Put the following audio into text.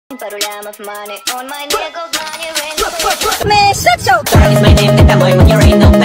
Man, shut your. Is my name that I'm on your ain't no.